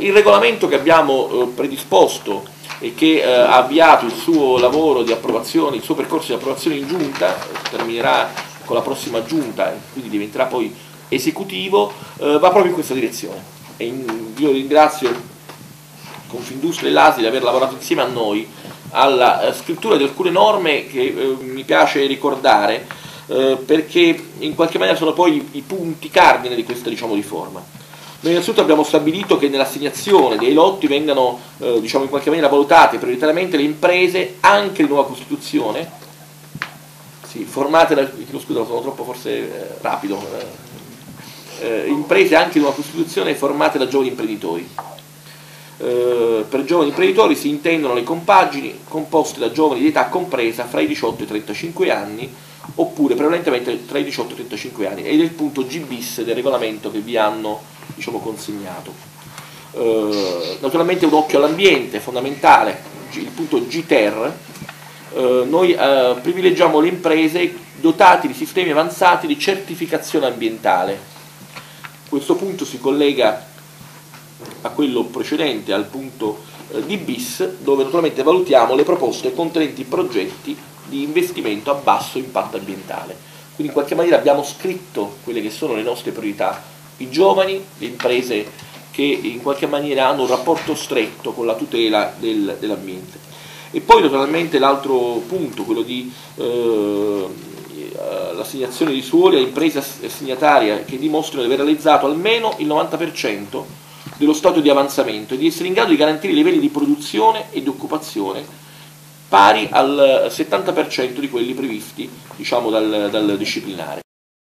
Il regolamento che abbiamo predisposto e che ha avviato il suo lavoro di approvazione, il suo percorso di approvazione in giunta, terminerà con la prossima giunta e quindi diventerà poi esecutivo, va proprio in questa direzione. E io ringrazio Confindustria e l'ASI di aver lavorato insieme a noi alla scrittura di alcune norme che mi piace ricordare, perché in qualche maniera sono poi i punti cardine di questa, diciamo, riforma. Noi innanzitutto abbiamo stabilito che nell'assegnazione dei lotti vengano diciamo, in qualche maniera valutate prioritariamente le imprese anche di nuova costituzione, sì, formate da, scusa, sono troppo forse rapido, imprese anche di nuova costituzione formate da giovani imprenditori. Per giovani imprenditori si intendono le compagini composte da giovani di età compresa fra i 18 e i 35 anni, oppure prevalentemente tra i 18 e i 35 anni, ed è il punto G bis del regolamento che vi hanno, diciamo, consegnato. Naturalmente un occhio all'ambiente, fondamentale, il punto G ter. Noi privilegiamo le imprese dotate di sistemi avanzati di certificazione ambientale. Questo punto si collega a quello precedente, al punto D bis, dove naturalmente valutiamo le proposte contenenti progetti di investimento a basso impatto ambientale. Quindi in qualche maniera abbiamo scritto quelle che sono le nostre priorità: i giovani, le imprese che in qualche maniera hanno un rapporto stretto con la tutela dell'ambiente. E poi naturalmente l'altro punto, quello di l'assegnazione di suoli a imprese assegnatarie che dimostrino di aver realizzato almeno il 90% dello stato di avanzamento e di essere in grado di garantire i livelli di produzione e di occupazione pari al 70% di quelli previsti, diciamo, dal disciplinare.